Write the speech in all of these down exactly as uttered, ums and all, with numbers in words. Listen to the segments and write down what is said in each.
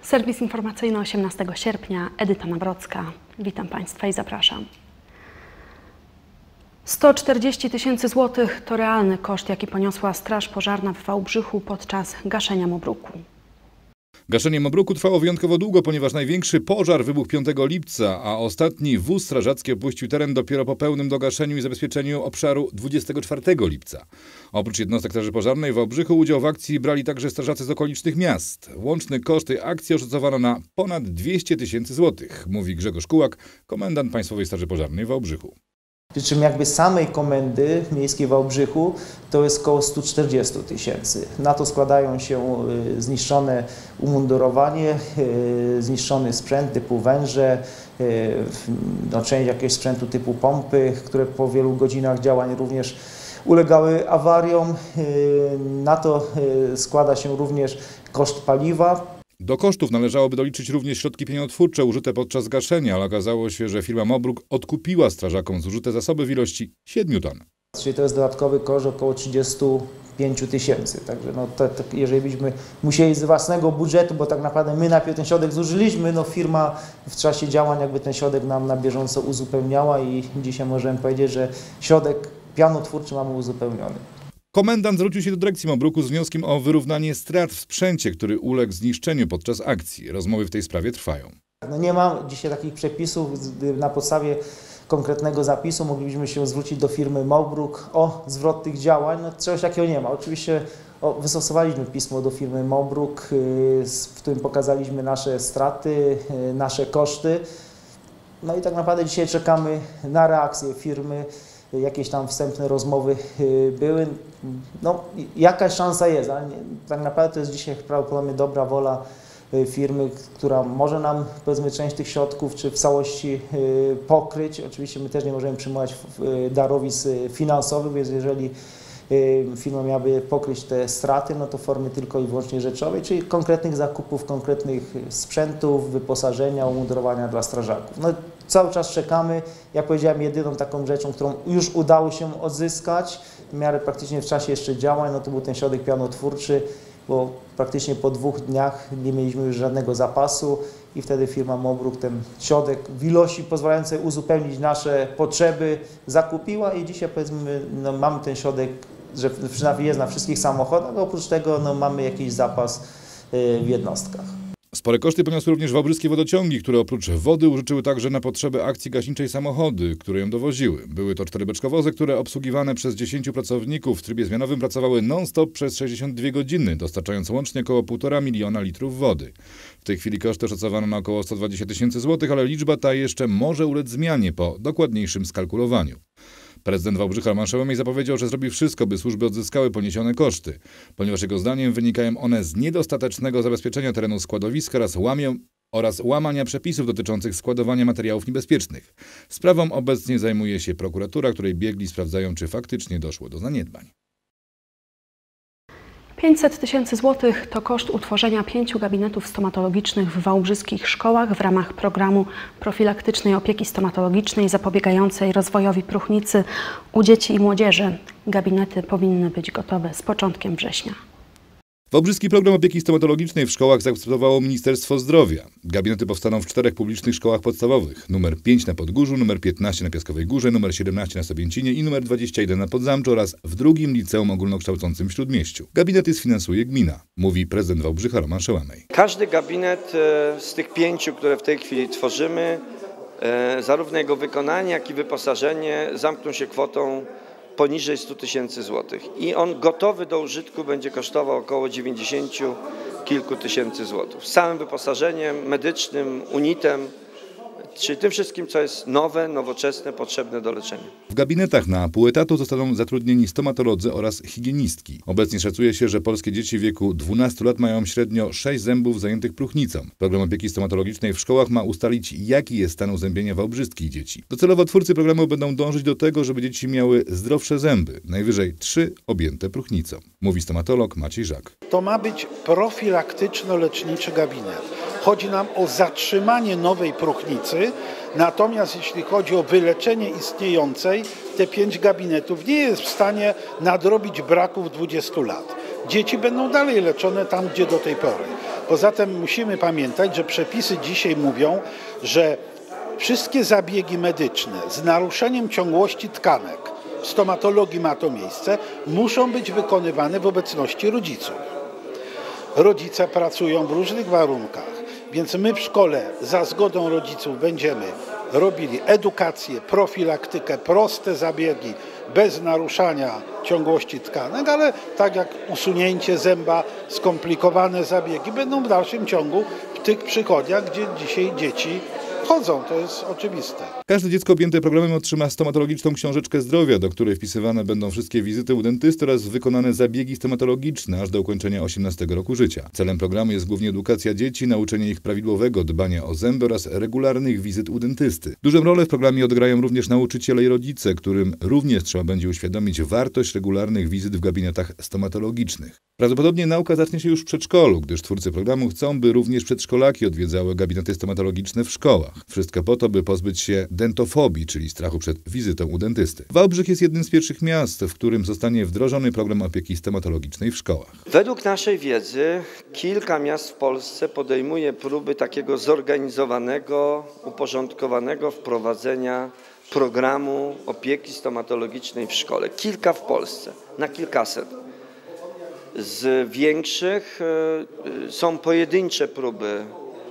Serwis informacyjny osiemnastego sierpnia, Edyta Nawrocka. Witam Państwa i zapraszam. sto czterdzieści tysięcy złotych to realny koszt, jaki poniosła Straż Pożarna w Wałbrzychu podczas gaszenia mobruku. Gaszenie mobruku trwało wyjątkowo długo, ponieważ największy pożar wybuchł piątego lipca, a ostatni wóz strażacki opuścił teren dopiero po pełnym dogaszeniu i zabezpieczeniu obszaru dwudziestego czwartego lipca. Oprócz jednostek Straży Pożarnej w Wałbrzychu udział w akcji brali także strażacy z okolicznych miast. Łączny koszt tej akcji oszacowano na ponad dwieście tysięcy złotych, mówi Grzegorz Kułak, komendant Państwowej Straży Pożarnej w Wałbrzychu. Przy czym jakby samej komendy miejskiej w Wałbrzychu to jest około stu czterdziestu tysięcy. Na to składają się zniszczone umundurowanie, zniszczony sprzęt typu węże, no, część jakiegoś sprzętu typu pompy, które po wielu godzinach działań również ulegały awariom. Na to składa się również koszt paliwa. Do kosztów należałoby doliczyć również środki pieniądotwórcze użyte podczas gaszenia, ale okazało się, że firma Mobruk odkupiła strażakom zużyte zasoby w ilości siedmiu ton. Czyli to jest dodatkowy koszt około trzydziestu pięciu tysięcy. Także no to, to, jeżeli byśmy musieli z własnego budżetu, bo tak naprawdę my najpierw ten środek zużyliśmy, no firma w czasie działań jakby ten środek nam na bieżąco uzupełniała i dzisiaj możemy powiedzieć, że środek pianotwórczy mamy uzupełniony. Komendant zwrócił się do dyrekcji Mobruku z wnioskiem o wyrównanie strat w sprzęcie, który uległ zniszczeniu podczas akcji. Rozmowy w tej sprawie trwają. No nie ma dzisiaj takich przepisów, na podstawie konkretnego zapisu moglibyśmy się zwrócić do firmy Mobruk o zwrot tych działań. No czegoś takiego nie ma. Oczywiście o, wystosowaliśmy pismo do firmy Mobruk, w którym pokazaliśmy nasze straty, nasze koszty. No i tak naprawdę dzisiaj czekamy na reakcję firmy. Jakieś tam wstępne rozmowy były. No, jakaś szansa jest, ale nie, tak naprawdę to jest dzisiaj prawdopodobnie dobra wola firmy, która może nam, powiedzmy, część tych środków czy w całości pokryć. Oczywiście my też nie możemy przyjmować darowizn finansowych, więc jeżeli firma miałaby pokryć te straty, no to w formie tylko i wyłącznie rzeczowej, czyli konkretnych zakupów, konkretnych sprzętów, wyposażenia, umundurowania dla strażaków. No, cały czas czekamy. Jak powiedziałem, jedyną taką rzeczą, którą już udało się odzyskać, w miarę praktycznie w czasie jeszcze działań, no to był ten środek pianotwórczy, bo praktycznie po dwóch dniach nie mieliśmy już żadnego zapasu i wtedy firma Mobruk ten środek w ilości pozwalającej uzupełnić nasze potrzeby zakupiła i dzisiaj, powiedzmy, no, mamy ten środek, że przynajmniej jest na wszystkich samochodach, a oprócz tego no, mamy jakiś zapas w jednostkach. Spore koszty poniosły również wałbrzyskie wodociągi, które oprócz wody użyczyły także na potrzeby akcji gaśniczej samochody, które ją dowoziły. Były to cztery beczkowozy, które obsługiwane przez dziesięciu pracowników w trybie zmianowym pracowały non-stop przez sześćdziesiąt dwie godziny, dostarczając łącznie około półtora miliona litrów wody. W tej chwili koszty szacowano na około sto dwadzieścia tysięcy złotych, ale liczba ta jeszcze może ulec zmianie po dokładniejszym skalkulowaniu. Prezydent Wałbrzycha Roman Szełomej zapowiedział, że zrobi wszystko, by służby odzyskały poniesione koszty, ponieważ jego zdaniem wynikają one z niedostatecznego zabezpieczenia terenu składowiska oraz, łamią, oraz łamania przepisów dotyczących składowania materiałów niebezpiecznych. Sprawą obecnie zajmuje się prokuratura, której biegli sprawdzają, czy faktycznie doszło do zaniedbań. pięćset tysięcy złotych to koszt utworzenia pięciu gabinetów stomatologicznych w wałbrzyskich szkołach w ramach programu profilaktycznej opieki stomatologicznej zapobiegającej rozwojowi próchnicy u dzieci i młodzieży. Gabinety powinny być gotowe z początkiem września. Wałbrzyski program opieki stomatologicznej w szkołach zaakceptowało Ministerstwo Zdrowia. Gabinety powstaną w czterech publicznych szkołach podstawowych. Numer pięć na Podgórzu, numer piętnaście na Piaskowej Górze, numer siedemnaście na Sobięcinie i numer dwadzieścia jeden na Podzamczu oraz w drugim liceum ogólnokształcącym w Śródmieściu. Gabinety sfinansuje gmina, mówi prezydent Wałbrzycha Roman Szełomej. Każdy gabinet z tych pięciu, które w tej chwili tworzymy, zarówno jego wykonanie, jak i wyposażenie zamkną się kwotą poniżej stu tysięcy złotych i on gotowy do użytku będzie kosztował około dziewięćdziesięciu kilku tysięcy złotych. Z całym wyposażeniem medycznym, unitem, czyli tym wszystkim, co jest nowe, nowoczesne, potrzebne do leczenia. W gabinetach na pół etatu zostaną zatrudnieni stomatolodzy oraz higienistki. Obecnie szacuje się, że polskie dzieci w wieku dwunastu lat mają średnio sześć zębów zajętych próchnicą. Program opieki stomatologicznej w szkołach ma ustalić, jaki jest stan uzębienia wałbrzyskich dzieci. Docelowo twórcy programu będą dążyć do tego, żeby dzieci miały zdrowsze zęby, najwyżej trzy objęte próchnicą, mówi stomatolog Maciej Żak. To ma być profilaktyczno-leczniczy gabinet. Chodzi nam o zatrzymanie nowej próchnicy, natomiast jeśli chodzi o wyleczenie istniejącej, te pięć gabinetów nie jest w stanie nadrobić braków dwudziestu lat. Dzieci będą dalej leczone tam, gdzie do tej pory. Poza tym musimy pamiętać, że przepisy dzisiaj mówią, że wszystkie zabiegi medyczne z naruszeniem ciągłości tkanek, w stomatologii ma to miejsce, muszą być wykonywane w obecności rodziców. Rodzice pracują w różnych warunkach, więc my w szkole za zgodą rodziców będziemy robili edukację, profilaktykę, proste zabiegi bez naruszania ciągłości tkanek, ale tak jak usunięcie zęba, skomplikowane zabiegi będą w dalszym ciągu w tych przychodniach, gdzie dzisiaj dzieci chodzą, to jest oczywiste. Każde dziecko objęte programem otrzyma stomatologiczną książeczkę zdrowia, do której wpisywane będą wszystkie wizyty u dentysty oraz wykonane zabiegi stomatologiczne aż do ukończenia osiemnastego roku życia. Celem programu jest głównie edukacja dzieci, nauczenie ich prawidłowego dbania o zęby oraz regularnych wizyt u dentysty. Dużą rolę w programie odegrają również nauczyciele i rodzice, którym również trzeba będzie uświadomić wartość regularnych wizyt w gabinetach stomatologicznych. Prawdopodobnie nauka zacznie się już w przedszkolu, gdyż twórcy programu chcą, by również przedszkolaki odwiedzały gabinety stomatologiczne w szkołach. Wszystko po to, by pozbyć się dentofobii, czyli strachu przed wizytą u dentysty. Wałbrzych jest jednym z pierwszych miast, w którym zostanie wdrożony program opieki stomatologicznej w szkołach. Według naszej wiedzy kilka miast w Polsce podejmuje próby takiego zorganizowanego, uporządkowanego wprowadzenia programu opieki stomatologicznej w szkole. Kilka w Polsce, na kilkaset. Z większych są pojedyncze próby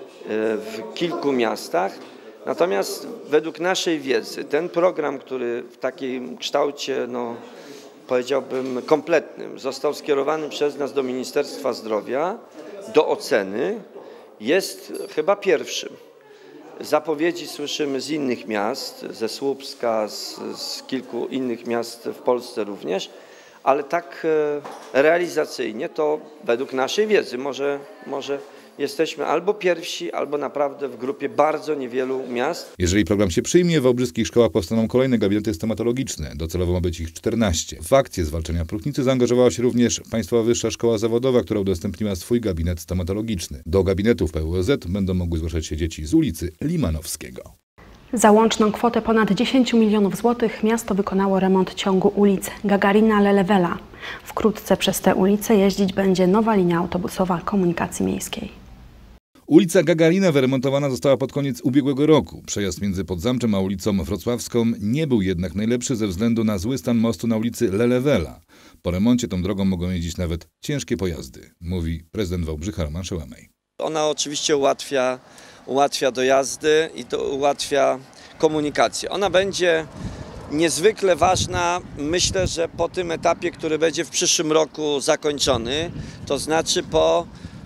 w kilku miastach, natomiast według naszej wiedzy ten program, który w takim kształcie, no, powiedziałbym kompletnym, został skierowany przez nas do Ministerstwa Zdrowia do oceny, jest chyba pierwszym. Zapowiedzi słyszymy z innych miast, ze Słupska, z, z kilku innych miast w Polsce również, ale tak realizacyjnie to według naszej wiedzy może, może jesteśmy albo pierwsi, albo naprawdę w grupie bardzo niewielu miast. Jeżeli program się przyjmie, w wałbrzyskich szkołach powstaną kolejne gabinety stomatologiczne. Docelowo ma być ich czternaście. W akcję zwalczania próchnicy zaangażowała się również Państwowa Wyższa Szkoła Zawodowa, która udostępniła swój gabinet stomatologiczny. Do gabinetów P U O Z będą mogły zgłaszać się dzieci z ulicy Limanowskiego. Za łączną kwotę ponad dziesięć milionów złotych miasto wykonało remont ciągu ulic Gagarina-Lelewela. Wkrótce przez tę ulicę jeździć będzie nowa linia autobusowa komunikacji miejskiej. Ulica Gagarina wyremontowana została pod koniec ubiegłego roku. Przejazd między Podzamczem a ulicą Wrocławską nie był jednak najlepszy ze względu na zły stan mostu na ulicy Lelewela. Po remoncie tą drogą mogą jeździć nawet ciężkie pojazdy, mówi prezydent Wałbrzycha Roman Szełemej. Ona oczywiście ułatwia, ułatwia dojazdy i to ułatwia komunikację. Ona będzie niezwykle ważna, myślę, że po tym etapie, który będzie w przyszłym roku zakończony, to znaczy po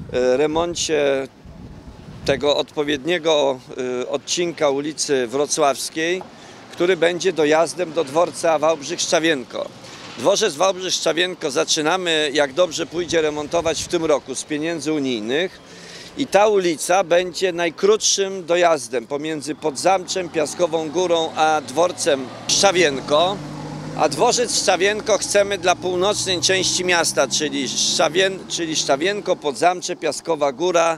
remoncie tego odpowiedniego odcinka ulicy Wrocławskiej, który będzie dojazdem do dworca Wałbrzych-Szczawienko. Dworzec Wałbrzych-Szczawienko zaczynamy, jak dobrze pójdzie, remontować w tym roku z pieniędzy unijnych i ta ulica będzie najkrótszym dojazdem pomiędzy Podzamczem, Piaskową Górą a dworcem Szczawienko. A dworzec Szczawienko chcemy dla północnej części miasta, czyli, Szczawien, czyli Szczawienko, Podzamcze, Piaskowa Góra,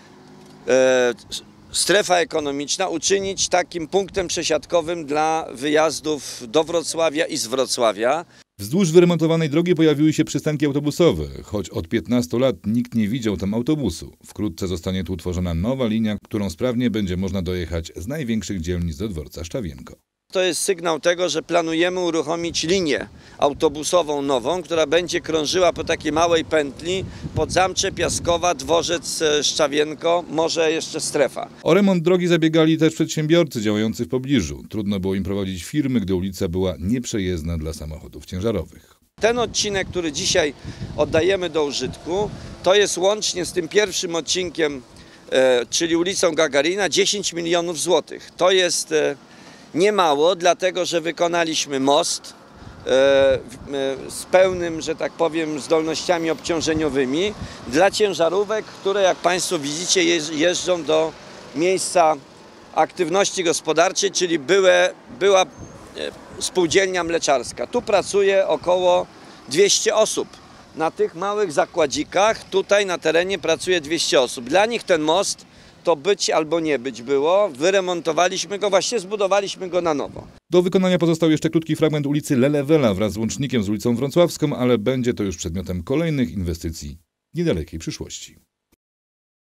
e, strefa ekonomiczna, uczynić takim punktem przesiadkowym dla wyjazdów do Wrocławia i z Wrocławia. Wzdłuż wyremontowanej drogi pojawiły się przystanki autobusowe, choć od piętnastu lat nikt nie widział tam autobusu. Wkrótce zostanie tu utworzona nowa linia, którą sprawnie będzie można dojechać z największych dzielnic do dworca Szczawienko. To jest sygnał tego, że planujemy uruchomić linię autobusową nową, która będzie krążyła po takiej małej pętli Podzamcze, Piaskowa, dworzec Szczawienko, może jeszcze strefa. O remont drogi zabiegali też przedsiębiorcy działający w pobliżu. Trudno było im prowadzić firmy, gdy ulica była nieprzejezdna dla samochodów ciężarowych. Ten odcinek, który dzisiaj oddajemy do użytku, to jest łącznie z tym pierwszym odcinkiem, e, czyli ulicą Gagarina, dziesięć milionów złotych. To jest e, niemało, dlatego że wykonaliśmy most e, e, z pełnym, że tak powiem, zdolnościami obciążeniowymi dla ciężarówek, które, jak Państwo widzicie, jeżdżą do miejsca aktywności gospodarczej, czyli byłe, była spółdzielnia mleczarska. Tu pracuje około dwieście osób. Na tych małych zakładzikach tutaj na terenie pracuje dwieście osób. Dla nich ten most to być albo nie być było. Wyremontowaliśmy go, właśnie zbudowaliśmy go na nowo. Do wykonania pozostał jeszcze krótki fragment ulicy Lelewela wraz z łącznikiem z ulicą Wrocławską, ale będzie to już przedmiotem kolejnych inwestycji w niedalekiej przyszłości.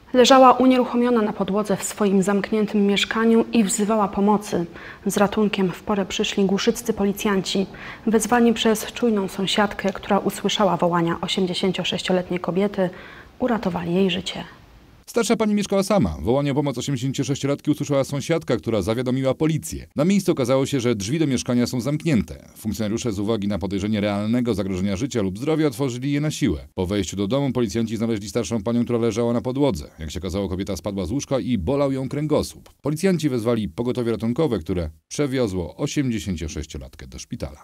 Leżała unieruchomiona na podłodze w swoim zamkniętym mieszkaniu i wzywała pomocy. Z ratunkiem w porę przyszli głuszyccy policjanci, wezwani przez czujną sąsiadkę, która usłyszała wołania osiemdziesięciosześcioletniej kobiety, uratowali jej życie. Starsza pani mieszkała sama. Wołanie o pomoc osiemdziesięciosześciolatki usłyszała sąsiadka, która zawiadomiła policję. Na miejscu okazało się, że drzwi do mieszkania są zamknięte. Funkcjonariusze z uwagi na podejrzenie realnego zagrożenia życia lub zdrowia otworzyli je na siłę. Po wejściu do domu policjanci znaleźli starszą panią, która leżała na podłodze. Jak się okazało, kobieta spadła z łóżka i bolał ją kręgosłup. Policjanci wezwali pogotowie ratunkowe, które przewiozło osiemdziesięciosześciolatkę do szpitala.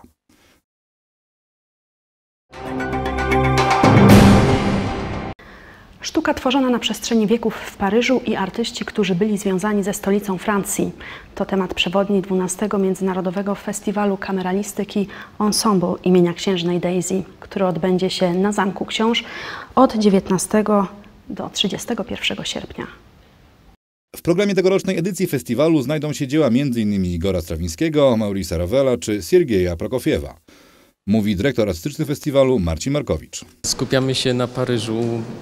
Sztuka tworzona na przestrzeni wieków w Paryżu i artyści, którzy byli związani ze stolicą Francji. To temat przewodni dwunastego Międzynarodowego Festiwalu Kameralistyki Ensemble imienia księżnej Daisy, który odbędzie się na Zamku Książ od dziewiętnastego do trzydziestego pierwszego sierpnia. W programie tegorocznej edycji festiwalu znajdą się dzieła między innymi Igora Strawinskiego, Maurice'a Ravela czy Siergieja Prokofiewa. Mówi dyrektor artystyczny festiwalu Marcin Markowicz. Skupiamy się na Paryżu,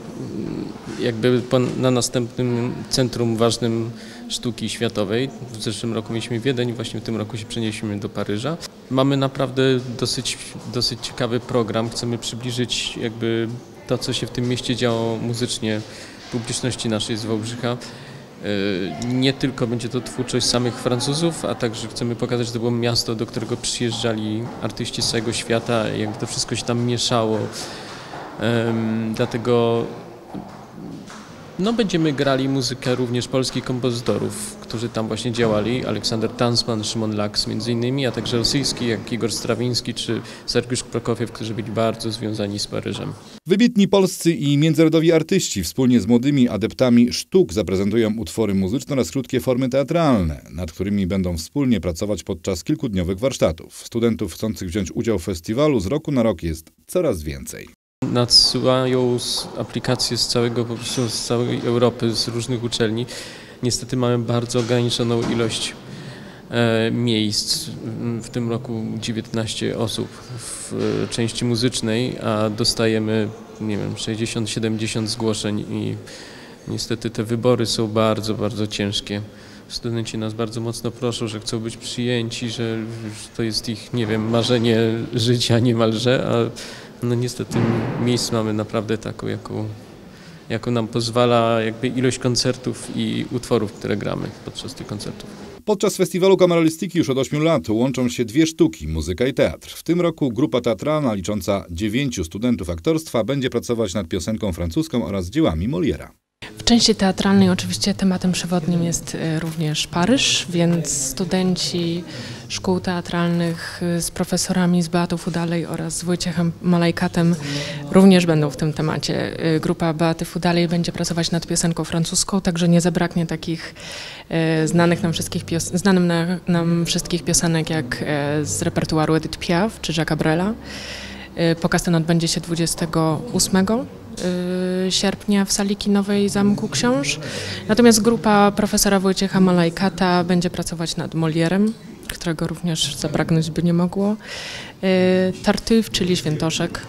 jakby na następnym centrum ważnym sztuki światowej. W zeszłym roku mieliśmy Wiedeń, właśnie w tym roku się przenieśliśmy do Paryża. Mamy naprawdę dosyć, dosyć ciekawy program. Chcemy przybliżyć jakby to, co się w tym mieście działo muzycznie publiczności naszej z Wałbrzycha. Nie tylko będzie to twórczość samych Francuzów, a także chcemy pokazać, że to było miasto, do którego przyjeżdżali artyści z całego świata, jakby to wszystko się tam mieszało. Um, dlatego no, będziemy grali muzykę również polskich kompozytorów, którzy tam właśnie działali. Aleksander Tansman, Szymon Laks między innymi, a także rosyjski, jak Igor Strawiński czy Sergiusz Prokofiew, którzy byli bardzo związani z Paryżem. Wybitni polscy i międzynarodowi artyści wspólnie z młodymi adeptami sztuk zaprezentują utwory muzyczne oraz krótkie formy teatralne, nad którymi będą wspólnie pracować podczas kilkudniowych warsztatów. Studentów chcących wziąć udział w festiwalu z roku na rok jest coraz więcej. Nadsyłają aplikacje z całego, po prostu z całej Europy, z różnych uczelni. Niestety mamy bardzo ograniczoną ilość e, miejsc. W tym roku dziewiętnaście osób w e, części muzycznej, a dostajemy, nie wiem, sześćdziesiąt siedemdziesiąt zgłoszeń i niestety te wybory są bardzo, bardzo ciężkie. Studenci nas bardzo mocno proszą, że chcą być przyjęci, że to jest ich, nie wiem, marzenie życia niemalże, a no niestety miejsc mamy naprawdę taką, jaką, jaką nam pozwala jakby ilość koncertów i utworów, które gramy podczas tych koncertów. Podczas festiwalu kameralistyki już od ośmiu lat łączą się dwie sztuki, muzyka i teatr. W tym roku grupa teatralna licząca dziewięciu studentów aktorstwa będzie pracować nad piosenką francuską oraz dziełami Molière'a. W części teatralnej oczywiście tematem przewodnim jest również Paryż, więc studenci szkół teatralnych z profesorami z Beatą Fudalej oraz z Wojciechem Malajkatem również będą w tym temacie. Grupa Beaty Fudalej będzie pracować nad piosenką francuską, także nie zabraknie takich znanych nam wszystkich, pios- znanym na, nam wszystkich piosenek jak z repertuaru Edith Piaf czy Jacques'a Brela. Pokaz ten odbędzie się dwudziestego ósmego sierpnia w sali kinowej Zamku Książ. Natomiast grupa profesora Wojciecha Malajkata będzie pracować nad Molièrem, którego również zabraknąć by nie mogło. Tartuffe, czyli Świętoszek.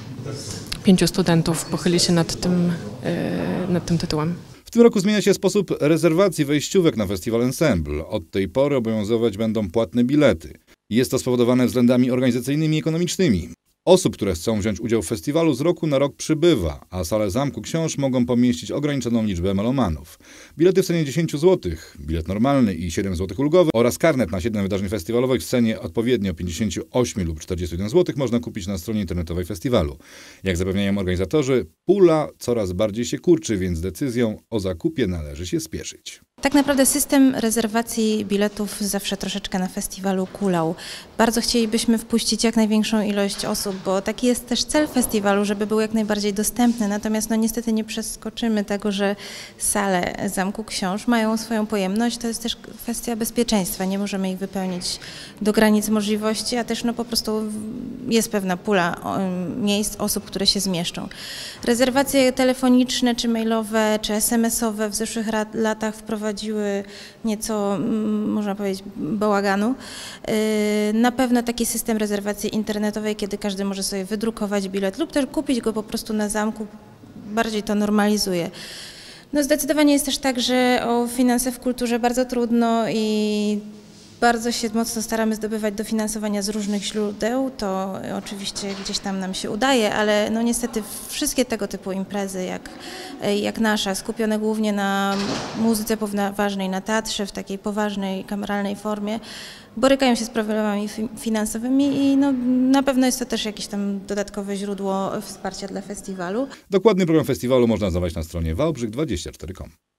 Pięciu studentów pochyli się nad tym, nad tym tytułem. W tym roku zmienia się sposób rezerwacji wejściówek na festiwal Ensemble. Od tej pory obowiązywać będą płatne bilety. Jest to spowodowane względami organizacyjnymi i ekonomicznymi. Osób, które chcą wziąć udział w festiwalu z roku na rok przybywa, a sale Zamku Książ mogą pomieścić ograniczoną liczbę melomanów. Bilety w cenie dziesięć złotych, bilet normalny i siedem złotych ulgowy oraz karnet na siedem wydarzeń festiwalowych w cenie odpowiednio pięćdziesiąt osiem lub czterdzieści jeden złotych można kupić na stronie internetowej festiwalu. Jak zapewniają organizatorzy, pula coraz bardziej się kurczy, więc decyzją o zakupie należy się spieszyć. Tak naprawdę system rezerwacji biletów zawsze troszeczkę na festiwalu kulał. Bardzo chcielibyśmy wpuścić jak największą ilość osób, bo taki jest też cel festiwalu, żeby był jak najbardziej dostępny. Natomiast no niestety nie przeskoczymy tego, że sale Zamku Książ mają swoją pojemność. To jest też kwestia bezpieczeństwa. Nie możemy ich wypełnić do granic możliwości, a też no po prostu jest pewna pula miejsc, osób, które się zmieszczą. Rezerwacje telefoniczne, czy mailowe, czy es em esowe w zeszłych latach wprowadziły nieco, można powiedzieć, bałaganu. Na pewno taki system rezerwacji internetowej, kiedy każdy może sobie wydrukować bilet lub też kupić go po prostu na zamku, bardziej to normalizuje. No zdecydowanie jest też tak, że o finanse w kulturze bardzo trudno i bardzo się mocno staramy zdobywać dofinansowania z różnych źródeł, to oczywiście gdzieś tam nam się udaje, ale no niestety wszystkie tego typu imprezy jak, jak nasza, skupione głównie na muzyce poważnej, na teatrze w takiej poważnej, kameralnej formie, borykają się z problemami finansowymi i no, na pewno jest to też jakieś tam dodatkowe źródło wsparcia dla festiwalu. Dokładny program festiwalu można znaleźć na stronie wałbrzych dwadzieścia cztery kropka com.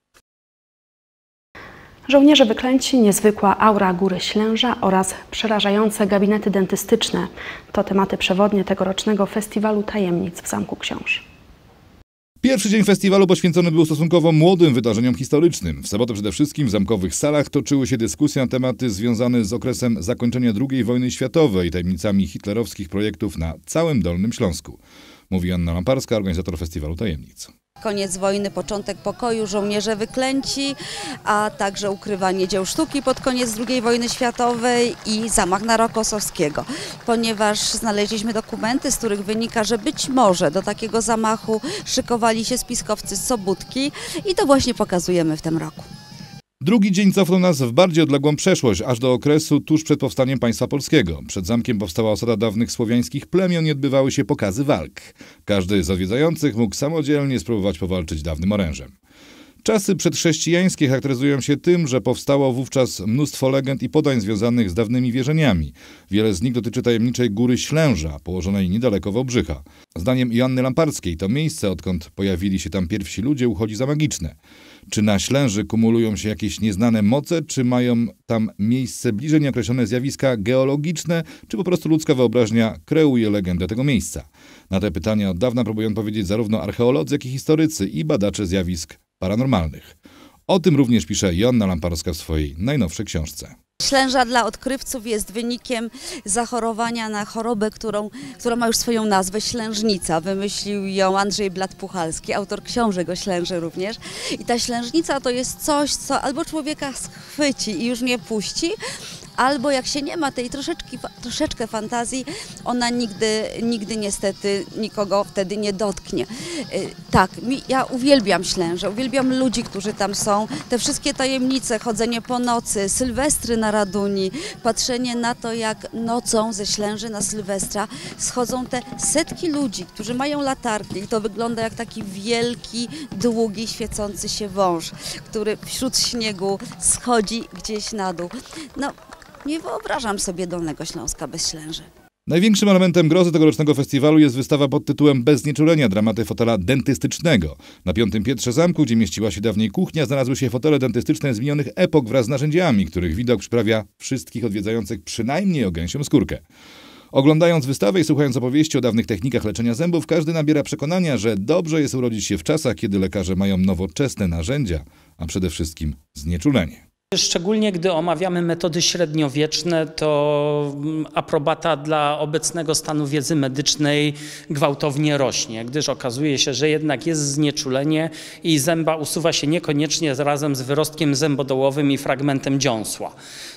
Żołnierze wyklęci, niezwykła aura Góry Ślęża oraz przerażające gabinety dentystyczne to tematy przewodnie tegorocznego Festiwalu Tajemnic w Zamku Książ. Pierwszy dzień festiwalu poświęcony był stosunkowo młodym wydarzeniom historycznym. W sobotę przede wszystkim w zamkowych salach toczyły się dyskusje na tematy związane z okresem zakończenia drugiej wojny światowej i tajemnicami hitlerowskich projektów na całym Dolnym Śląsku. Mówi Joanna Lamparska, organizator Festiwalu Tajemnic. Koniec wojny, początek pokoju, żołnierze wyklęci, a także ukrywanie dzieł sztuki pod koniec drugiej wojny światowej i zamach na Rokossowskiego. Ponieważ znaleźliśmy dokumenty, z których wynika, że być może do takiego zamachu szykowali się spiskowcy z Sobótki i to właśnie pokazujemy w tym roku. Drugi dzień cofnął nas w bardziej odległą przeszłość, aż do okresu tuż przed powstaniem państwa polskiego. Przed zamkiem powstała osada dawnych słowiańskich plemion i odbywały się pokazy walk. Każdy z odwiedzających mógł samodzielnie spróbować powalczyć dawnym orężem. Czasy przedchrześcijańskie charakteryzują się tym, że powstało wówczas mnóstwo legend i podań związanych z dawnymi wierzeniami. Wiele z nich dotyczy tajemniczej Góry Ślęża, położonej niedaleko Wałbrzycha. Zdaniem Joanny Lamparskiej to miejsce, odkąd pojawili się tam pierwsi ludzie, uchodzi za magiczne. Czy na Ślęży kumulują się jakieś nieznane moce, czy mają tam miejsce bliżej nieokreślone zjawiska geologiczne, czy po prostu ludzka wyobraźnia kreuje legendę tego miejsca? Na te pytania od dawna próbują odpowiedzieć zarówno archeolodzy, jak i historycy i badacze zjawisk paranormalnych. O tym również pisze Joanna Lamparska w swojej najnowszej książce. Ślęża dla odkrywców jest wynikiem zachorowania na chorobę, którą, która ma już swoją nazwę, ślężnica. Wymyślił ją Andrzej Blat-Puchalski, autor książek o Ślęży również. I ta ślężnica to jest coś, co albo człowieka schwyci i już nie puści, albo jak się nie ma tej troszeczkę, troszeczkę fantazji, ona nigdy, nigdy niestety nikogo wtedy nie dotknie. Tak, ja uwielbiam Ślężę, uwielbiam ludzi, którzy tam są. Te wszystkie tajemnice, chodzenie po nocy, sylwestry na Raduni, patrzenie na to, jak nocą ze Ślęży na Sylwestra schodzą te setki ludzi, którzy mają latarki i to wygląda jak taki wielki, długi, świecący się wąż, który wśród śniegu schodzi gdzieś na dół. No, nie wyobrażam sobie Dolnego Śląska bez Ślęży. Największym elementem grozy tegorocznego festiwalu jest wystawa pod tytułem Bez znieczulenia, dramaty fotela dentystycznego. Na piątym piętrze zamku, gdzie mieściła się dawniej kuchnia, znalazły się fotele dentystyczne z minionych epok wraz z narzędziami, których widok przyprawia wszystkich odwiedzających przynajmniej o gęsią skórkę. Oglądając wystawę i słuchając opowieści o dawnych technikach leczenia zębów, każdy nabiera przekonania, że dobrze jest urodzić się w czasach, kiedy lekarze mają nowoczesne narzędzia, a przede wszystkim znieczulenie. Szczególnie gdy omawiamy metody średniowieczne, to aprobata dla obecnego stanu wiedzy medycznej gwałtownie rośnie, gdyż okazuje się, że jednak jest znieczulenie i zęba usuwa się niekoniecznie razem z wyrostkiem zębodołowym i fragmentem dziąsła.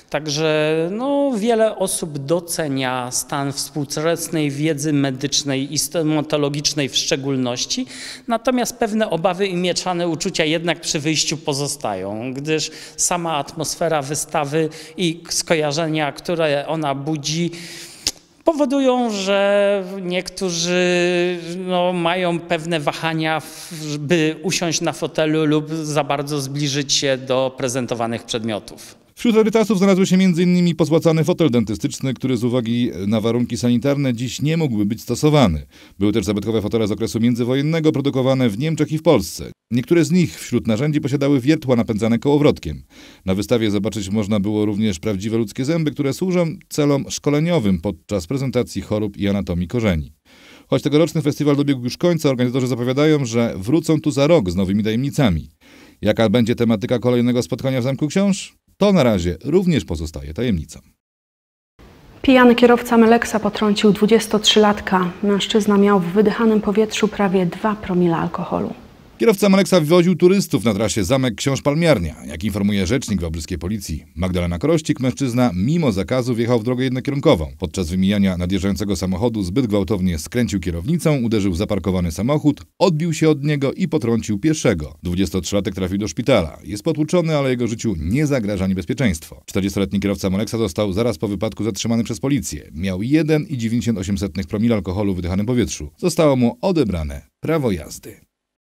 Także no, wiele osób docenia stan współczesnej wiedzy medycznej i stomatologicznej w szczególności, natomiast pewne obawy i mieszane uczucia jednak przy wyjściu pozostają, gdyż sama atmosfera wystawy i skojarzenia, które ona budzi, powodują, że niektórzy no, mają pewne wahania, by usiąść na fotelu lub za bardzo zbliżyć się do prezentowanych przedmiotów. Wśród rarytasów znalazły się między innymi pozłacany fotel dentystyczny, który z uwagi na warunki sanitarne dziś nie mógłby być stosowany. Były też zabytkowe fotele z okresu międzywojennego produkowane w Niemczech i w Polsce. Niektóre z nich wśród narzędzi posiadały wiertła napędzane kołowrotkiem. Na wystawie zobaczyć można było również prawdziwe ludzkie zęby, które służą celom szkoleniowym podczas prezentacji chorób i anatomii korzeni. Choć tegoroczny festiwal dobiegł już końca, organizatorzy zapowiadają, że wrócą tu za rok z nowymi tajemnicami. Jaka będzie tematyka kolejnego spotkania w Zamku Książ? To na razie również pozostaje tajemnicą. Pijany kierowca Meleksa potrącił dwudziestotrzylatka. Mężczyzna miał w wydychanym powietrzu prawie dwa promile alkoholu. Kierowca Maleksa wywoził turystów na trasie Zamek Książ Palmiarnia. Jak informuje rzecznik wałbrzyskiej policji Magdalena Korościk, mężczyzna mimo zakazu wjechał w drogę jednokierunkową. Podczas wymijania nadjeżdżającego samochodu zbyt gwałtownie skręcił kierownicą, uderzył w zaparkowany samochód, odbił się od niego i potrącił pieszego. dwudziestotrzylatek trafił do szpitala. Jest potłuczony, ale jego życiu nie zagraża niebezpieczeństwo. czterdziestoletni kierowca Maleksa został zaraz po wypadku zatrzymany przez policję. Miał jeden przecinek dziewięćdziesiąt osiem promila alkoholu w wydychanym powietrzu. Zostało mu odebrane prawo jazdy.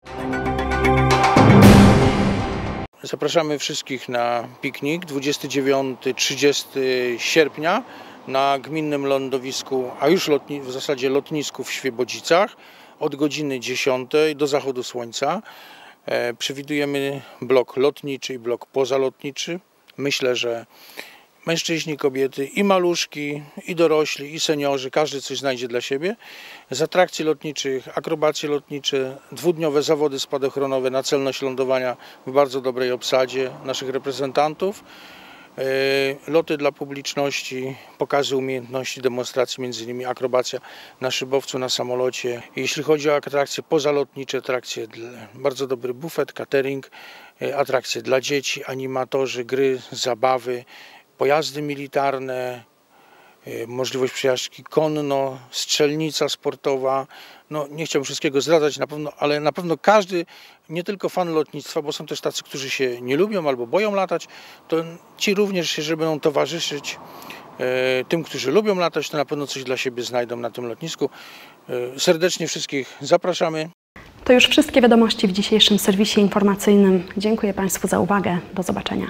Zapraszamy wszystkich na piknik dwudziestego dziewiątego do trzydziestego sierpnia na gminnym lądowisku, a już lotni, w zasadzie lotnisku w Świebodzicach od godziny dziesiątej do zachodu słońca. E, przewidujemy blok lotniczy i blok pozalotniczy. Myślę, że mężczyźni, kobiety i maluszki, i dorośli, i seniorzy, każdy coś znajdzie dla siebie. Z atrakcji lotniczych, akrobacje lotnicze, dwudniowe zawody spadochronowe na celność lądowania w bardzo dobrej obsadzie naszych reprezentantów. Loty dla publiczności, pokazy umiejętności, demonstracji, między innymi akrobacja na szybowcu, na samolocie. Jeśli chodzi o atrakcje pozalotnicze, atrakcje, bardzo dobry bufet, catering, atrakcje dla dzieci, animatorzy, gry, zabawy, pojazdy militarne, możliwość przejażdżki konno, strzelnica sportowa. No, nie chciałbym wszystkiego zdradzać, na pewno, ale na pewno każdy, nie tylko fan lotnictwa, bo są też tacy, którzy się nie lubią albo boją latać, to ci również, jeżeli będą towarzyszyć e, tym, którzy lubią latać, to na pewno coś dla siebie znajdą na tym lotnisku. E, serdecznie wszystkich zapraszamy. To już wszystkie wiadomości w dzisiejszym serwisie informacyjnym. Dziękuję Państwu za uwagę. Do zobaczenia.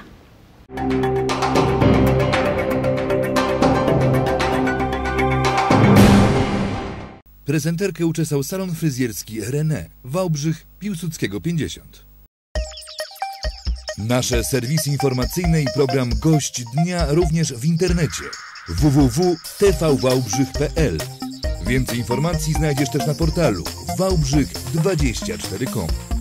Prezenterkę uczesał salon fryzjerski René, Wałbrzych, Piłsudskiego pięćdziesiąt. Nasze serwisy informacyjne i program Gość Dnia również w internecie w w w kropka t v wałbrzych kropka p l. Więcej informacji znajdziesz też na portalu wałbrzych dwadzieścia cztery kropka com.